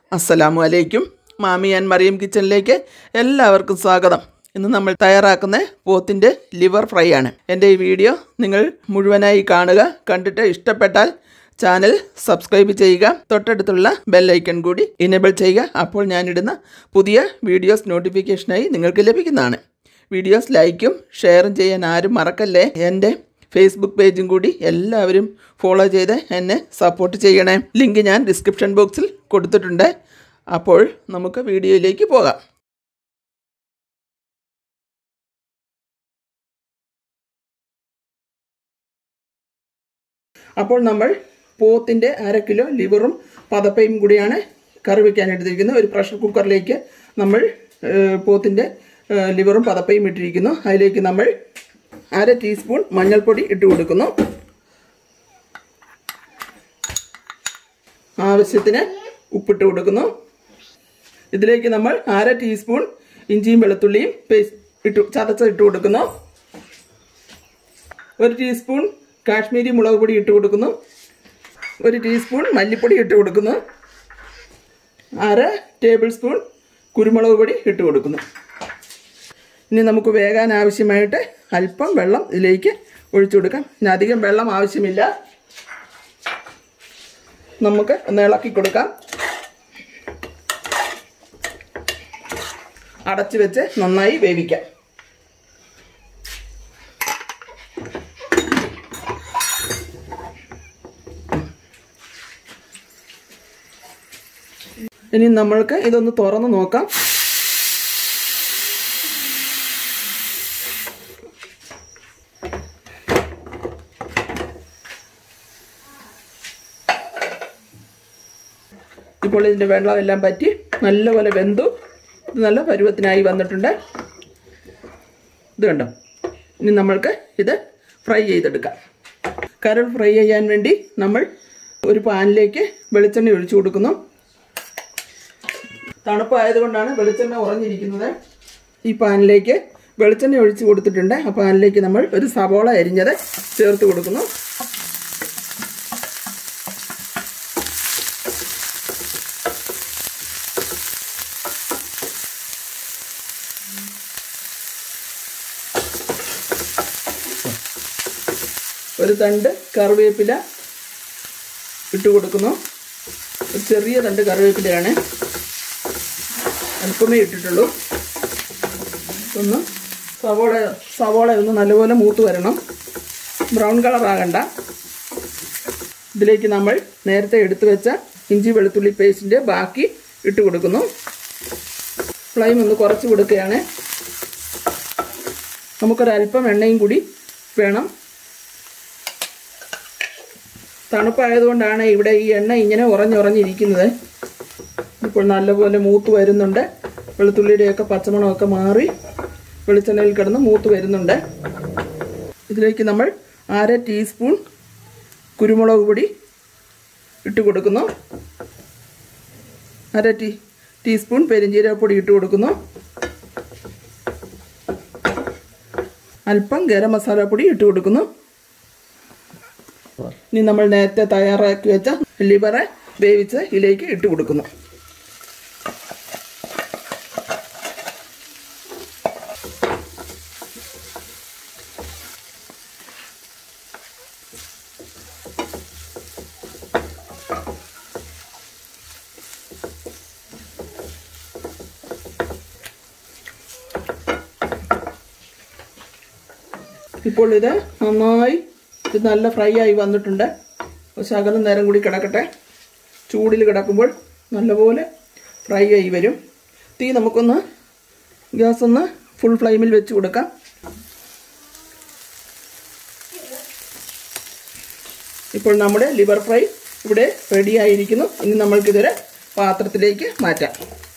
അസ്സലാമു അലൈക്കും. മാമി ആൻഡ് മറിയം കിച്ചണിലേക്ക് എല്ലാവർക്കും സ്വാഗതം. ഇന്ന് നമ്മൾ തയ്യാറാക്കുന്ന പോത്തിൻ്റെ ലിവർ ഫ്രൈ ആണ്. എൻ്റെ ഈ വീഡിയോ നിങ്ങൾ മുഴുവനായി കാണുക. കണ്ടിട്ട് ഇഷ്ടപ്പെട്ടാൽ ചാനൽ സബ്സ്ക്രൈബ് ചെയ്യുക. തൊട്ടടുത്തുള്ള ബെല്ലൈക്കൺ കൂടി ഇനേബിൾ ചെയ്യുക. അപ്പോൾ ഞാനിടുന്ന പുതിയ വീഡിയോസ് നോട്ടിഫിക്കേഷനായി നിങ്ങൾക്ക് ലഭിക്കുന്നതാണ്. വീഡിയോസ് ലൈക്കും ഷെയറും ചെയ്യാൻ ആരും മറക്കല്ലേ. എൻ്റെ ഫേസ്ബുക്ക് പേജും കൂടി എല്ലാവരും ഫോളോ ചെയ്ത് എന്നെ സപ്പോർട്ട് ചെയ്യണേ. ലിങ്ക് ഞാൻ ഡിസ്ക്രിപ്ഷൻ ബോക്സിൽ കൊടുത്തിട്ടുണ്ട്. അപ്പോൾ നമുക്ക് വീഡിയോയിലേക്ക് പോകാം. അപ്പോൾ നമ്മൾ പോത്തിൻ്റെ 1/2 കിലോ ലിവറും പതപ്പയും കൂടിയാണ് കറി വയ്ക്കാൻ എടുത്തിരിക്കുന്നത്. ഒരു പ്രഷർ കുക്കറിലേക്ക് നമ്മൾ പോത്തിൻ്റെ ലിവറും പതപ്പയും ഇട്ടിരിക്കുന്നു. അതിലേക്ക് നമ്മൾ 1/2 ടീസ്പൂൺ മഞ്ഞൾപ്പൊടി ഇട്ട് കൊടുക്കുന്നു. ആവശ്യത്തിന് ഉപ്പിട്ട് കൊടുക്കുന്നു. ഇതിലേക്ക് നമ്മൾ 1/2 ടീസ്പൂൺ ഇഞ്ചിയും വെളുത്തുള്ളിയും പേസ്റ്റ് ചതച്ചിട്ട് കൊടുക്കുന്നു. 1 ടീസ്പൂൺ കാശ്മീരി മുളക് പൊടി ഇട്ട് കൊടുക്കുന്നു. 1 ടീസ്പൂൺ മല്ലിപ്പൊടി ഇട്ട് കൊടുക്കുന്നു. 1/2 ടേബിൾ സ്പൂൺ കുരുമുളക് പൊടി ഇട്ട് കൊടുക്കുന്നു. ഇനി നമുക്ക് വേകാൻ ആവശ്യമായിട്ട് അല്പം വെള്ളം ഇതിലേക്ക് ഒഴിച്ചു കൊടുക്കാം. ഇനി അധികം വെള്ളം ആവശ്യമില്ല. നമുക്ക് ഒന്ന് ഇളക്കി കൊടുക്കാം. അടച്ചു വെച്ച് നന്നായി വേവിക്കാം. ഇനി നമ്മൾക്ക് ഇതൊന്ന് തുറന്ന് നോക്കാം. ഇപ്പോൾ ഇതിൻ്റെ വെള്ളമെല്ലാം പറ്റി നല്ലപോലെ വെന്തു. ഇത് നല്ല പരുവത്തിനായി വന്നിട്ടുണ്ട്. ഇത് കണ്ടോ. ഇനി നമ്മൾക്ക് ഇത് ഫ്രൈ ചെയ്തെടുക്കാം. കരൾ ഫ്രൈ ചെയ്യാൻ വേണ്ടി നമ്മൾ ഒരു പാനിലേക്ക് വെളിച്ചെണ്ണ ഒഴിച്ചു കൊടുക്കുന്നു. തണുപ്പായതുകൊണ്ടാണ് വെളിച്ചെണ്ണ ഉറഞ്ഞിരിക്കുന്നത്. ഈ പാനിലേക്ക് വെളിച്ചെണ്ണ ഒഴിച്ച് കൊടുത്തിട്ടുണ്ട്. ആ പാനിലേക്ക് നമ്മൾ ഒരു സവോള അരിഞ്ഞത് ചേർത്ത് കൊടുക്കുന്നു. ഒരു തണ്ട് കറിവേപ്പില ഇട്ട് കൊടുക്കുന്നു. ഒരു ചെറിയ തണ്ട് കറിവേപ്പിലയാണ്, അല്പമേ ഇട്ടിട്ടുള്ളൂ. ഒന്ന് സവോള ഒന്ന് നല്ലപോലെ മൂത്ത് വരണം. ബ്രൗൺ കളറാകണ്ട. ഇതിലേക്ക് നമ്മൾ നേരത്തെ എടുത്തു വെച്ച ഇഞ്ചി വെളുത്തുള്ളി പേസ്റ്റിൻ്റെ ബാക്കി ഇട്ട് കൊടുക്കുന്നു. ഫ്ലെയിം ഒന്ന് കുറച്ച് കൊടുക്കുകയാണ്. നമുക്കൊരല്പം എണ്ണയും കൂടി വേണം. തണുപ്പായതുകൊണ്ടാണ് ഇവിടെ ഈ എണ്ണ ഇങ്ങനെ ഉറഞ്ഞിരിക്കുന്നത്. ഇപ്പോൾ നല്ലപോലെ മൂത്ത് വരുന്നുണ്ട്. വെളുത്തുള്ളിയുടെയൊക്കെ പച്ചമണമൊക്കെ മാറി വെളിച്ചെണ്ണയിൽ കിടന്ന് മൂത്ത് വരുന്നുണ്ട്. ഇതിലേക്ക് നമ്മൾ 1/2 ടീസ്പൂൺ കുരുമുളക് പൊടി ഇട്ട് കൊടുക്കുന്നു. 1/2 ടീസ്പൂൺ പെരിഞ്ജീരകപ്പൊടി ഇട്ട് കൊടുക്കുന്നു. അല്പം ഗരം മസാലപ്പൊടി ഇട്ട് കൊടുക്കുന്നു. ഇനി നമ്മൾ നേരത്തെ തയ്യാറാക്കി വെച്ച ലിവറെ വേവിച്ച് ഇതിലേക്ക് ഇട്ട് കൊടുക്കുന്നു. ഇപ്പോൾ ഇത് നന്നായി നല്ല ഫ്രൈ ആയി വന്നിട്ടുണ്ട്. ശകലം നേരം കൂടി കിടക്കട്ടെ. ചൂടിൽ കിടക്കുമ്പോൾ നല്ലപോലെ ഫ്രൈ ആയി വരും. തീ നമുക്കൊന്ന് ഗ്യാസ് ഒന്ന് ഫുൾ ഫ്ലെയിമിൽ വെച്ച് കൊടുക്കാം. ഇപ്പോൾ നമ്മുടെ ലിവർ ഫ്രൈ ഇവിടെ റെഡി ആയിരിക്കുന്നു. ഇനി നമ്മൾക്കിതൊരു പാത്രത്തിലേക്ക് മാറ്റാം.